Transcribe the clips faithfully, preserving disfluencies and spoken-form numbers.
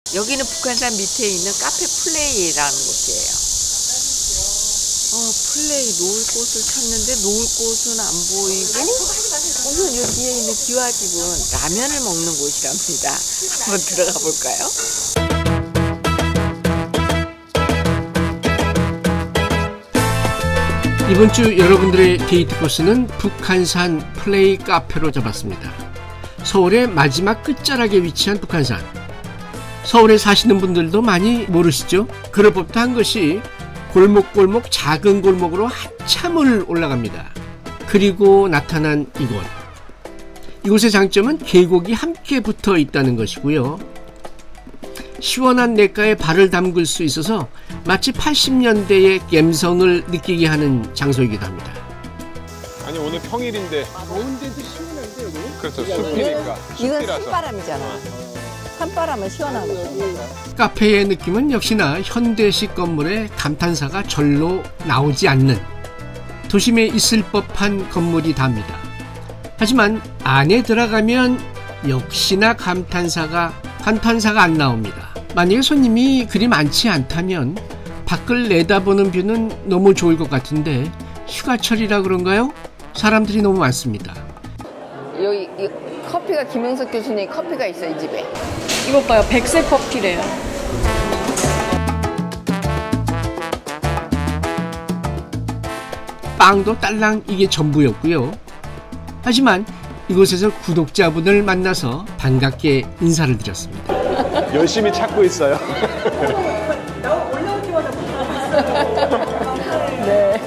여기는 북한산 밑에 있는 카페 플레이라는 곳이에요. 어, 플레이 놓을 곳을 찾는데 놓을 곳은 안 보이고 우선 요 뒤에 있는 기와집은 라면을 먹는 곳이랍니다. 한번 들어가 볼까요? 이번 주 여러분들의 데이트 코스는 북한산 플레이 카페로 잡았습니다. 서울의 마지막 끝자락에 위치한 북한산. 서울에 사시는 분들도 많이 모르시죠? 그럴 법도 한 것이 골목골목 작은 골목으로 한참을 올라갑니다. 그리고 나타난 이곳. 이곳의 장점은 계곡이 함께 붙어 있다는 것이고요. 시원한 냇가에 발을 담글 수 있어서 마치 팔십 년대의 감성을 느끼게 하는 장소이기도 합니다. 아니 오늘 평일인데 더운데도 시원한데 여기? 그렇죠. 숲이니까. 이건 산바람이잖아. 산바람은 시원하고. 카페의 느낌은 역시나 현대식 건물의 감탄사가 절로 나오지 않는 도심에 있을 법한 건물이 답니다. 하지만 안에 들어가면 역시나 감탄사가 감탄사가 안 나옵니다. 만약에 손님이 그리 많지 않다면 밖을 내다보는 뷰는 너무 좋을 것 같은데 휴가철이라 그런가요? 사람들이 너무 많습니다. 여기 이, 커피가 김영석 교수님 커피가 있어 이 집에. 이것 봐요. 백색 커피래요. 빵도 딸랑 이게 전부였고요. 하지만 이곳에서 구독자분을 만나서 반갑게 인사를 드렸습니다. 열심히 찾고 있어요. 올라올 때마다 네.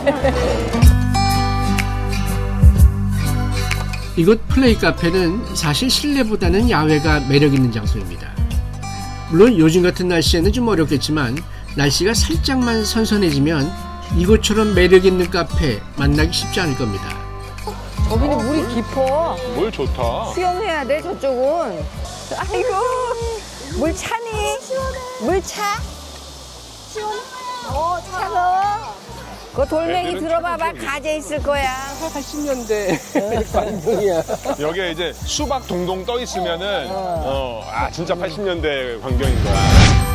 이곳 플레이 카페는 사실 실내보다는 야외가 매력 있는 장소입니다. 물론 요즘 같은 날씨에는 좀 어렵겠지만 날씨가 살짝만 선선해지면 이곳처럼 매력 있는 카페 만나기 쉽지 않을 겁니다. 여기는 물이 깊어. 물 좋다. 수영해야 돼 저쪽은. 아이고 물 차니? 물 차? 시원해. 어, 차가워. 그 돌멩이 들어봐봐 가재 있을 거야. 팔십 년대 광경이야. 여기에 이제 수박 동동 떠 있으면은 어, 아 진짜 팔십 년대 광경인 거야.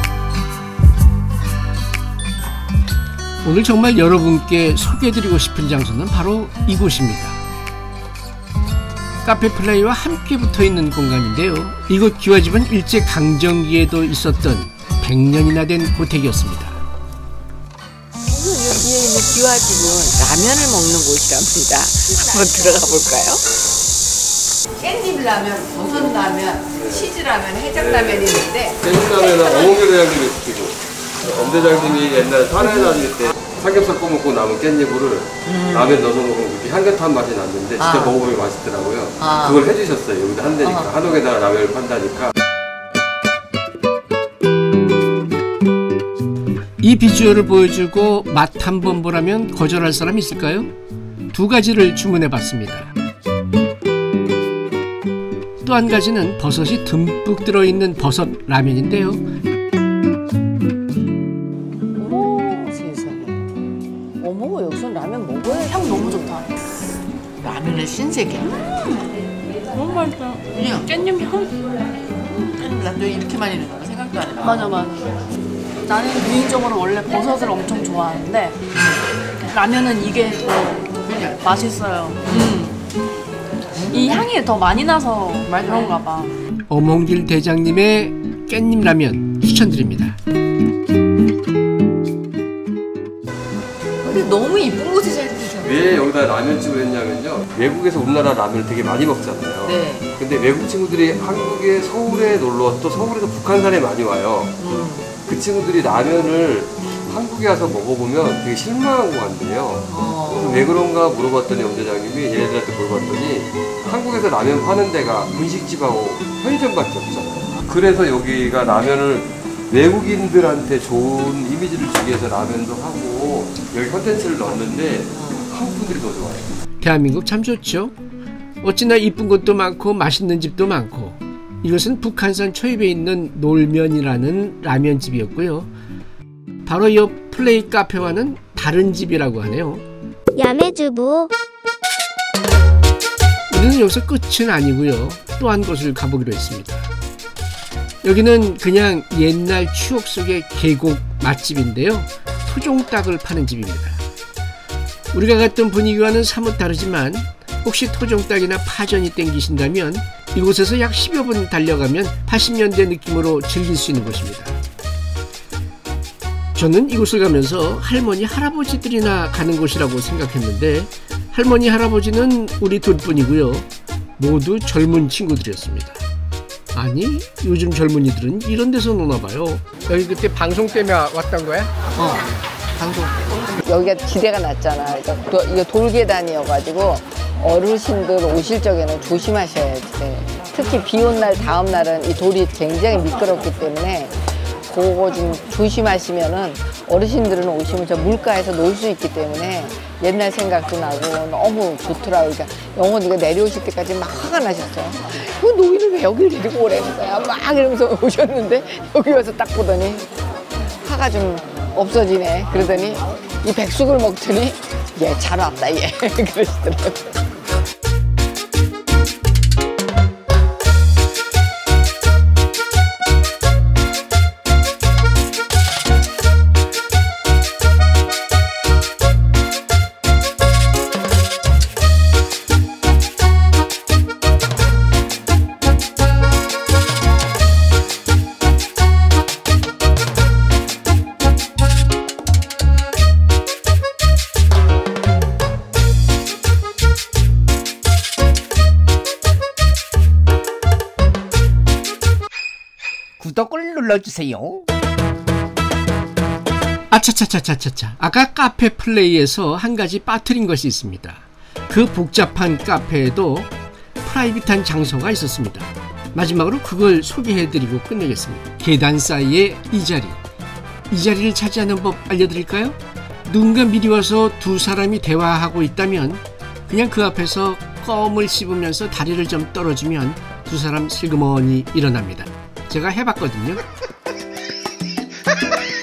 오늘 정말 여러분께 소개해드리고 싶은 장소는 바로 이곳입니다. 카페 플레이와 함께 붙어있는 공간인데요. 이곳 기와집은 일제강점기에도 있었던 백 년이나 된 고택이었습니다. 뒤에 있는 기와집은 라면을 먹는 곳이랍니다. 한번 들어가 볼까요? 깻잎 라면, 버섯 라면, 치즈 라면, 해장 라면이 있는데 깻잎라면은 어몽규 대장님이 시키고 엄 대장님이 옛날에 산에 다닐 때 삼겹살 꺼먹고 남은 깻잎을 음. 라면 넣어서 먹으면 그렇게 향긋한 맛이 났는데 진짜 아. 먹어보면 맛있더라고요. 아. 그걸 해주셨어요. 여기다 한대니까 아. 한옥에다가 라면을 판다니까. 이 비주얼을 보여주고 맛 한번 보라면 거절할 사람이 있을까요? 두 가지를 주문해 봤습니다. 또 한 가지는 버섯이 듬뿍 들어있는 버섯 라면인데요. 어머 세상에. 어머 여기서 라면 먹어야 향 너무 좋다. 라면은 신세계야. 음, 너무 맛있다. 그냥 깻잎 향. 깻잎 라면 이렇게 많이 넣는 거 생각도 안 해. 맞아 맞아. 나는 개인적으로 원래 버섯을 엄청 좋아하는데 라면은 이게 더 맛있어요. 음. 이 향이 더 많이 나서 그런가 봐. 어몽길 대장님의 깻잎 라면 추천드립니다. 근데 너무 이쁜 곳에 잘 드셨네. 왜 여기다 라면집을 했냐면요. 외국에서 우리나라 라면을 되게 많이 먹잖아요. 네. 근데 외국 친구들이 한국에 서울에 놀러 또 서울에서 북한산에 많이 와요. 음. 그 친구들이 라면을 한국에 와서 먹어보면 되게 실망하고 간대요. 어. 그래서 왜 그런가 물어봤더니 엄 대장님이 얘네들한테 물어봤더니 한국에서 라면 파는 데가 분식집하고 편의점밖에 없잖아요. 그래서 여기가 라면을 외국인들한테 좋은 이미지를 주기 위해서 라면도 하고 여기 컨텐츠를 넣었는데 한국 분들이 더 좋아해요. 대한민국 참 좋죠. 어찌나 이쁜 곳도 많고 맛있는 집도 많고. 이것은 북한산 초입에 있는 놀면이라는 라면집이었고요. 바로 옆 플레이 카페와는 다른 집이라고 하네요. 야매주부. 우리는 여기서 끝은 아니고요. 또 한 곳을 가보기로 했습니다. 여기는 그냥 옛날 추억 속의 계곡 맛집인데요. 토종닭을 파는 집입니다. 우리가 갔던 분위기와는 사뭇 다르지만 혹시 토종닭이나 파전이 땡기신다면 이곳에서 약 십여 분 달려가면 팔십 년대 느낌으로 즐길 수 있는 곳입니다. 저는 이곳을 가면서 할머니 할아버지들이나 가는 곳이라고 생각했는데 할머니 할아버지는 우리 둘뿐이고요. 모두 젊은 친구들이었습니다. 아니 요즘 젊은이들은 이런 데서 노나 봐요. 여기 그때 방송 때문에 왔던 거야? 어 방송 여기가 지대가 낮잖아. 그러니까 도, 이거 돌계단이어가지고 어르신들 오실 적에는 조심하셔야 돼. 특히 비 온 날 다음 날은 이 돌이 굉장히 미끄럽기 때문에 그거 좀 조심하시면은 어르신들은 오시면 저 물가에서 놀 수 있기 때문에 옛날 생각도 나고 너무 좋더라고요. 그러니까 영혼이가 내려오실 때까지 막 화가 나셨어요. 그 노인을 왜 여기를 데리고 오라는 거야? 막 이러면서 오셨는데 여기 와서 딱 보더니 화가 좀 없어지네. 그러더니 이 백숙을 먹더니 얘 잘 왔다 얘 그러시더라고요. 구독을 눌러주세요. 아차차차차차차. 아까 카페 플레이에서 한 가지 빠뜨린 것이 있습니다. 그 복잡한 카페에도 프라이빗한 장소가 있었습니다. 마지막으로 그걸 소개해드리고 끝내겠습니다. 계단 사이의 이 자리. 이 자리를 차지하는 법 알려드릴까요? 누군가 미리 와서 두 사람이 대화하고 있다면 그냥 그 앞에서 껌을 씹으면서 다리를 좀 떨어주면 두 사람 슬그머니 일어납니다. 제가 해봤거든요.